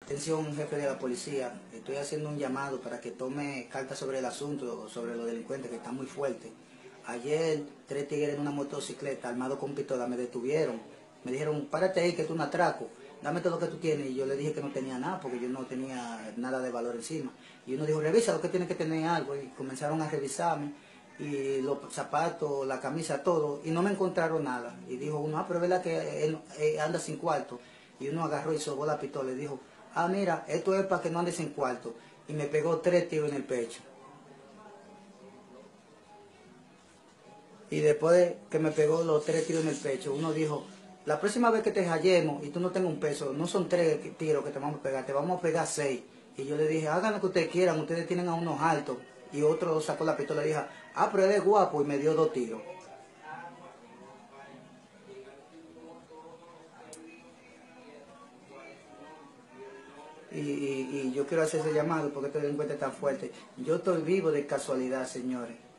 Atención, jefe de la policía, estoy haciendo un llamado para que tome cartas sobre el asunto, sobre los delincuentes, que están muy fuertes. Ayer, 3 tigres en una motocicleta, armados con pistola, me detuvieron. Me dijeron, párate ahí, que es un atraco, dame todo lo que tú tienes. Y yo le dije que no tenía nada, porque yo no tenía nada de valor encima. Y uno dijo, revisa lo que tiene que tener algo. Y comenzaron a revisarme, y los zapatos, la camisa, todo, y no me encontraron nada. Y dijo uno, pero es verdad que él anda sin cuarto. Y uno agarró y sobó la pistola y dijo, mira, esto es para que no andes en cuarto. Y me pegó 3 tiros en el pecho. Y después de que me pegó los 3 tiros en el pecho, uno dijo, la próxima vez que te hallemos y tú no tengas un peso, no son 3 tiros que te vamos a pegar, te vamos a pegar 6. Y yo le dije, hagan lo que ustedes quieran, ustedes tienen a unos altos. Y otro sacó la pistola y dijo, pero él es guapo, y me dio 2 tiros. Y yo quiero hacer ese llamado porque este delincuente es tan fuerte. Yo estoy vivo de casualidad, señores.